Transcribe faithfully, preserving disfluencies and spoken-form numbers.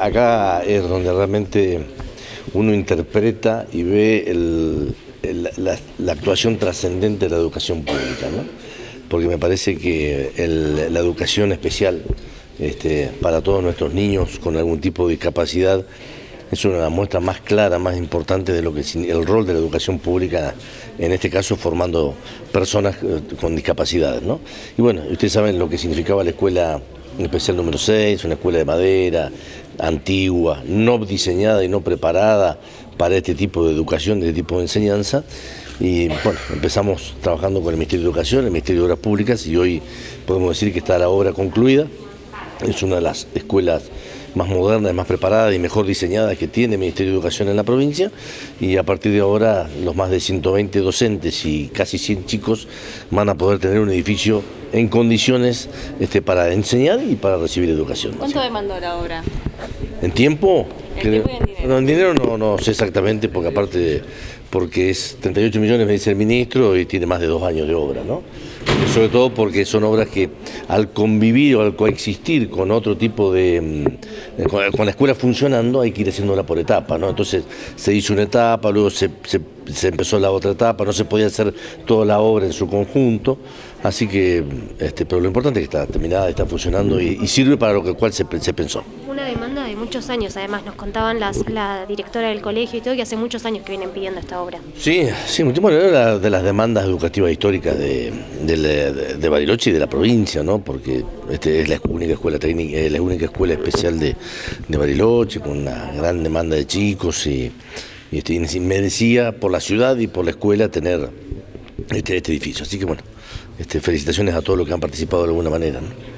acá es donde realmente uno interpreta y ve el, el, la, la actuación trascendente de la educación pública, ¿no? Porque me parece que el, la educación especial este, para todos nuestros niños con algún tipo de discapacidad es una muestra más clara, más importante de lo que es el rol de la educación pública, en este caso formando personas con discapacidades, ¿no? Y bueno, ustedes saben lo que significaba la escuela especial número seis, una escuela de madera, antigua, no diseñada y no preparada para este tipo de educación, de este tipo de enseñanza. Y bueno, empezamos trabajando con el Ministerio de Educación, el Ministerio de Obras Públicas, y hoy podemos decir que está la obra concluida. Es una de las escuelas más modernas, más preparadas y mejor diseñadas que tiene el Ministerio de Educación en la provincia, y a partir de ahora los más de ciento veinte docentes y casi cien chicos van a poder tener un edificio en condiciones este, para enseñar y para recibir educación. ¿Cuánto demandó la obra? ¿En tiempo? ¿En tiempo y en dinero? No, en dinero no, no sé exactamente, porque aparte, de, porque es treinta y ocho millones, me dice el ministro, y tiene más de dos años de obra, ¿no? Sobre todo porque son obras que al convivir o al coexistir con otro tipo de, con, con la escuela funcionando, hay que ir haciéndola por etapa, ¿no? Entonces se hizo una etapa, luego se, se, se empezó la otra etapa, no se podía hacer toda la obra en su conjunto, así que, este, pero lo importante es que está terminada, está funcionando y, y sirve para lo que cual se, se pensó. Una demanda de muchos años, además nos contaban las, la directora del colegio y todo, que hace muchos años que vienen pidiendo esta obra. Sí, sí, bueno, era de las demandas educativas históricas de, de, de, de Bariloche y de la provincia, ¿no? Porque este es la única escuela técnica, es la única escuela especial de, de Bariloche, con una gran demanda de chicos, y, y este, merecía por la ciudad y por la escuela tener este, este edificio. Así que bueno, este, felicitaciones a todos los que han participado de alguna manera, ¿no?